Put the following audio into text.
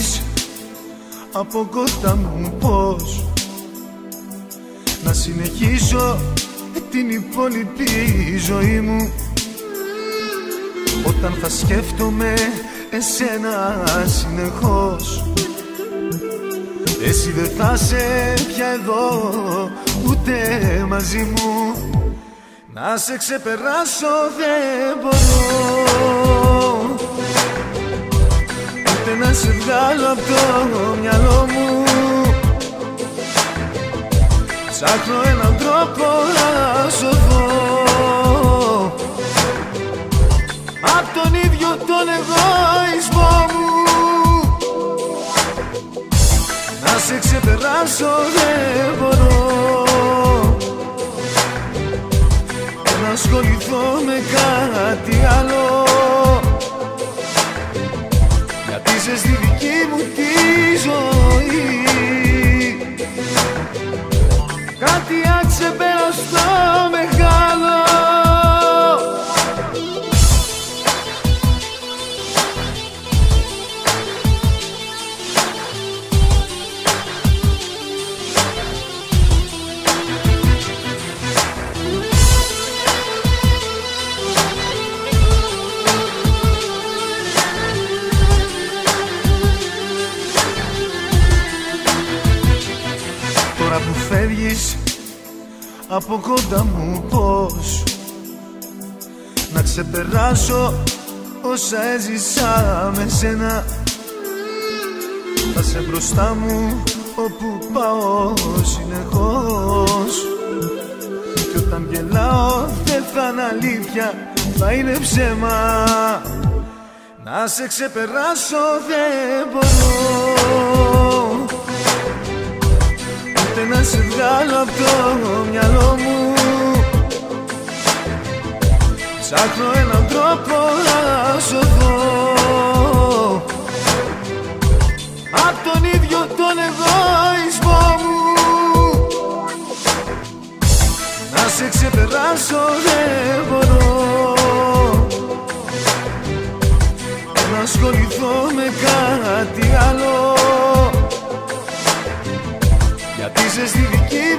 φεύγεις από κοντά μου, πώς να συνεχίσω την υπόλοιπη ζωή μου, όταν θα σκέφτομαι εσένα συνεχώς. Εσύ δεν θα σε πια εδώ ούτε μαζί μου, να σε ξεπεράσω δεν μπορώ, ούτε να σε βγάλω από το μυαλό μου. Ψάχνω έναν τρόπο να σωθώ απ' τον ίδιο τον εγωισμό μου. Να σε ξεπεράσω δεν μπορώ, να ασχοληθώ με κάτι άλλο, γιατί είσαι στη δική μου τη ζωή κάτι αξεπέραστο μεγάλο. Τώρα που φεύγεις από κοντά μου, πώς να ξεπεράσω όσα έζησα με σένα. Θα σε μπροστά μου όπου πάω συνεχώς, και όταν γελάω δεν θα είναι αλήθεια, θα είναι ψέμα. Να σε ξεπεράσω δεν μπορώ, ούτε να σε βγάλω από το μυαλό μου. Ψάχνω έναν τρόπο να σωθώ απ' τον ίδιο τον εγωισμό μου. Να σε ξεπεράσω δεν μπορώ, να ασχοληθώ με κάτι άλλο, γιατί είσαι στη δική